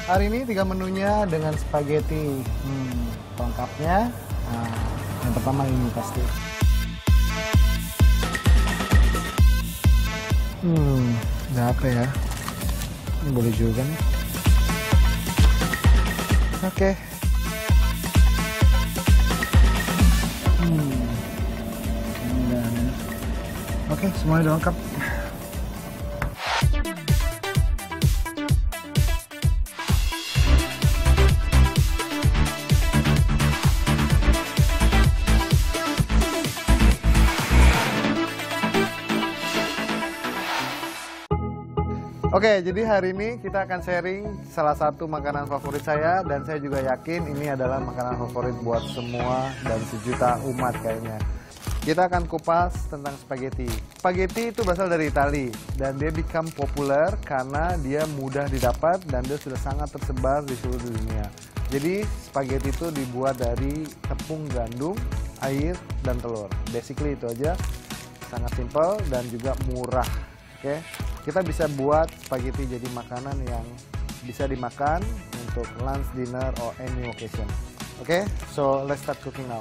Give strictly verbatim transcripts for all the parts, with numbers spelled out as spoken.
Hari ini tiga menunya dengan spaghetti. Hmm, pelengkapnya, nah, yang pertama ini pasti. Hmm, udah apa ya? Ini boleh juga nih. Oke. Hmm. Dan, oke, semuanya udah lengkap. Oke, jadi hari ini kita akan sharing salah satu makanan favorit saya, dan saya juga yakin ini adalah makanan favorit buat semua dan sejuta umat kayaknya. Kita akan kupas tentang spaghetti. Spaghetti itu berasal dari Italia dan dia become populer karena dia mudah didapat dan dia sudah sangat tersebar di seluruh dunia. Jadi spaghetti itu dibuat dari tepung gandum, air, dan telur. Basically itu aja, sangat simple dan juga murah. Oke. Kita bisa buat spaghetti jadi makanan yang bisa dimakan untuk lunch, dinner, or any occasion. Oke, okay? So let's start cooking now.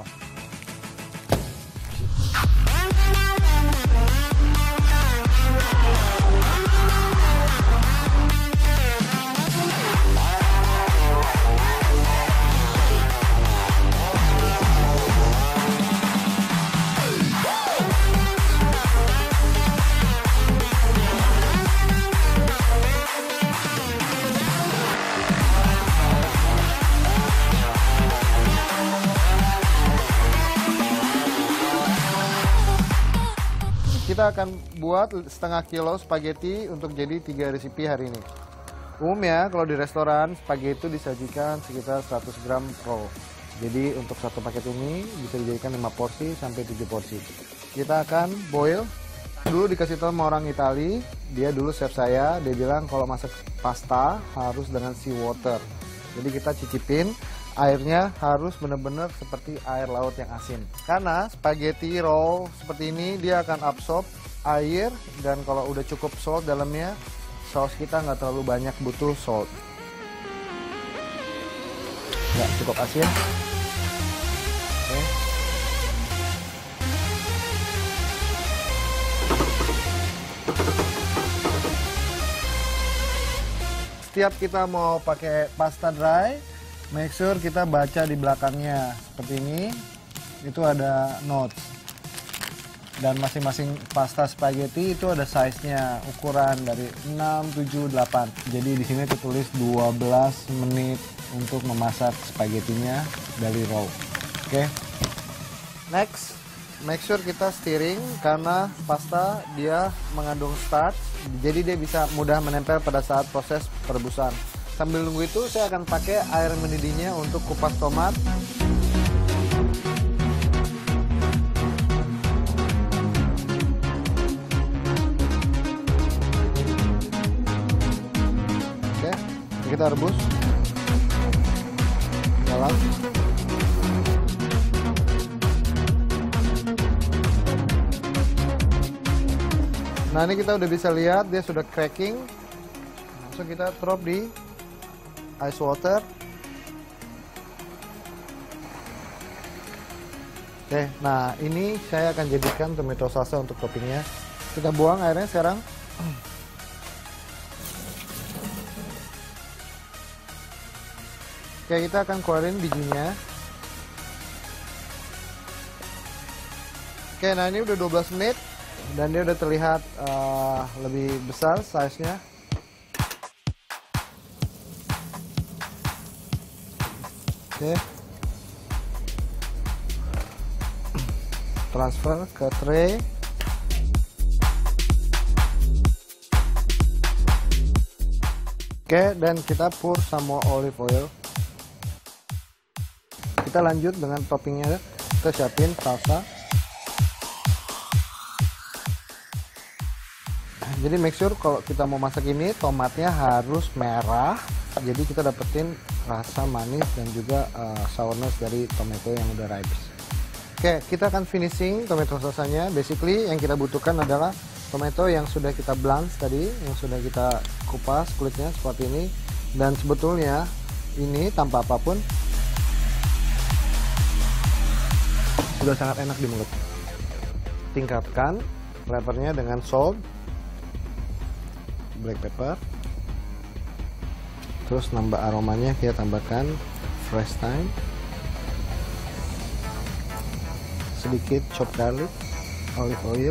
Kita akan buat setengah kilo spaghetti untuk jadi tiga resipi hari ini. Umumnya kalau di restoran spaghetti itu disajikan sekitar seratus gram raw. Jadi untuk satu paket ini bisa dijadikan lima porsi sampai tujuh porsi. Kita akan boil. Dulu dikasih tahu sama orang Itali, dia dulu chef saya, dia bilang kalau masak pasta harus dengan seawater. Jadi kita cicipin, airnya harus benar-benar seperti air laut yang asin. Karena spaghetti raw seperti ini dia akan absorb air, dan kalau udah cukup salt dalamnya, saus kita nggak terlalu banyak butuh salt. Nggak cukup asin. Oke. Setiap kita mau pakai pasta dry, make sure kita baca di belakangnya seperti ini. Itu ada notes. Dan masing-masing pasta spaghetti itu ada size-nya, ukuran dari enam, tujuh, delapan. Jadi di sini tertulis dua belas menit untuk memasak spaghettinya dari raw. Oke. Okay. Next, make sure kita stirring karena pasta dia mengandung starch. Jadi dia bisa mudah menempel pada saat proses perebusan. Sambil nunggu itu saya akan pakai air mendidihnya untuk kupas tomat. Oke, kita rebus. Dalam. Nah, ini kita udah bisa lihat dia sudah cracking. Langsung kita drop di ice water. Oke, nah ini saya akan jadikan tomato salsa untuk toppingnya. Kita buang airnya sekarang. Oke, kita akan keluarin bijinya. Oke, nah ini udah dua belas menit dan dia udah terlihat uh, lebih besar size-nya. Oke, transfer ke tray. Oke, dan kita pour sama olive oil. Kita lanjut dengan toppingnya, kita siapin salsa. Jadi make sure kalau kita mau masak ini tomatnya harus merah. Jadi kita dapetin rasa manis dan juga uh, sourness dari tomato yang udah ripe. Oke, kita akan finishing tomato salsanya. Basically yang kita butuhkan adalah tomato yang sudah kita blanch tadi, yang sudah kita kupas kulitnya seperti ini. Dan sebetulnya ini tanpa apapun sudah sangat enak di mulut. Tingkatkan flavornya dengan salt, black pepper, terus nambah aromanya, kita tambahkan fresh thyme, sedikit chopped garlic, olive oil,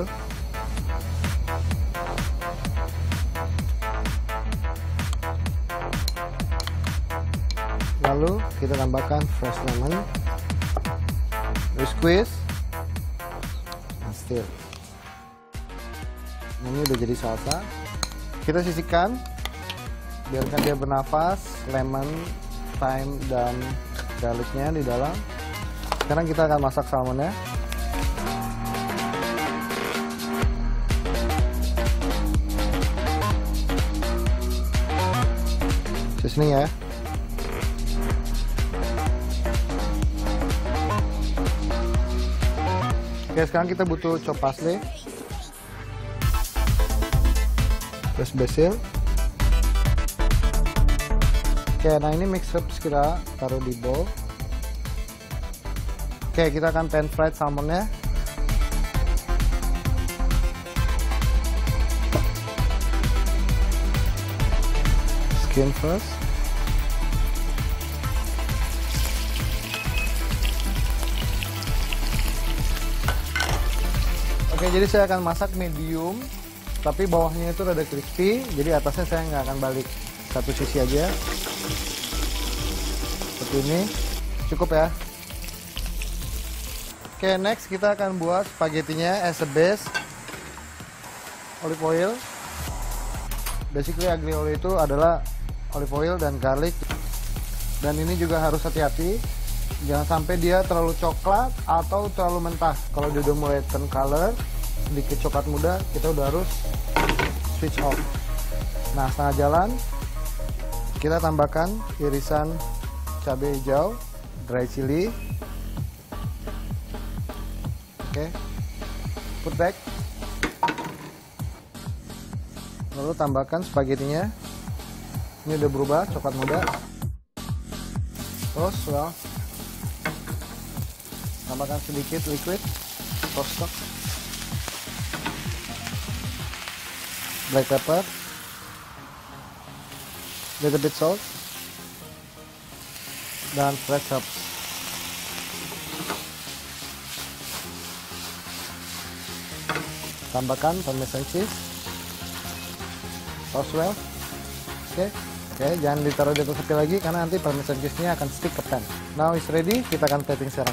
lalu kita tambahkan fresh lemon, we squeeze, and stir. Ini udah jadi salsa. Kita sisihkan, biarkan dia bernafas, lemon, thyme, dan garlicnya di dalam. Sekarang kita akan masak salmonnya. Seasoning ya. Oke, sekarang kita butuh chop parsley, terus basil. Oke, nah ini mix herbs kita taruh di bowl. Oke, kita akan pan fried salmonnya. Skin first. Oke, jadi saya akan masak medium, tapi bawahnya itu rada crispy, jadi atasnya saya nggak akan balik, satu sisi aja. Seperti ini, cukup ya. Oke, next kita akan buat spagettinya as a base. Olive oil. Basically aglio olio itu adalah olive oil dan garlic. Dan ini juga harus hati-hati, jangan sampai dia terlalu coklat atau terlalu mentah. Kalau dia udah mulai turn color, sedikit coklat muda, kita udah harus switch off. Nah, setengah jalan kita tambahkan irisan cabai hijau, dry chili. Oke, put back. Lalu tambahkan spagettinya. Ini udah berubah coklat muda. Terus, well, tambahkan sedikit liquid sauce stock, black pepper, little bit salt, dan fresh herbs. Tambahkan parmesan cheese, sauce well. Oke, oke, jangan ditaruh di atas api lagi karena nanti parmesan cheese-nya akan stick ke pan. Now it's ready, kita akan plating sekarang.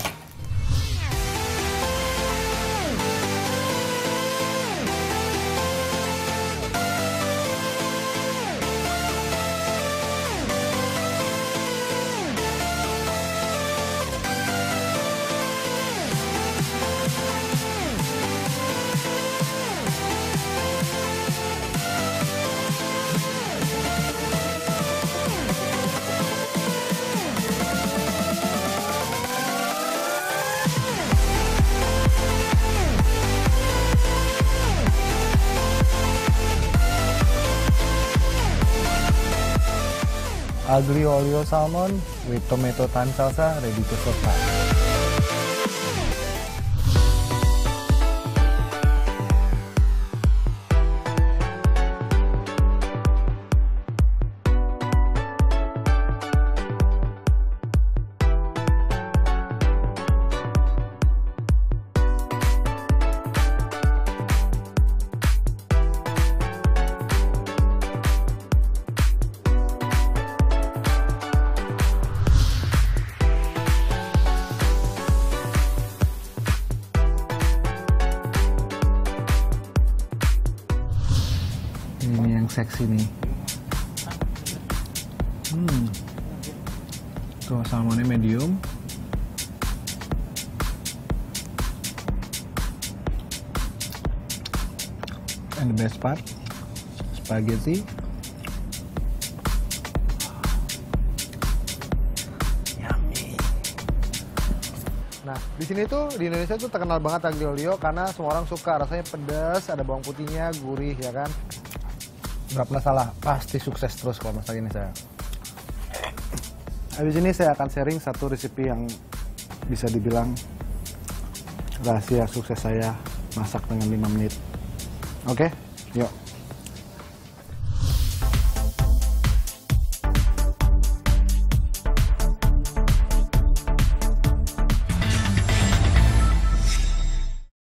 Aglio olio salmon with tomato thyme salsa ready to serve now. Ini yang seksi nih. Hmm. Tuh salmonnya medium. And the best part, spaghetti. Yummy. Nah, di sini tuh di Indonesia tuh terkenal banget aglio olio karena semua orang suka, rasanya pedas, ada bawang putihnya, gurih ya kan. Nggak pernah salah, pasti sukses terus kalau masak ini saya. Habis ini saya akan sharing satu resepi yang bisa dibilang rahasia sukses saya masak dengan lima menit. Oke, yuk.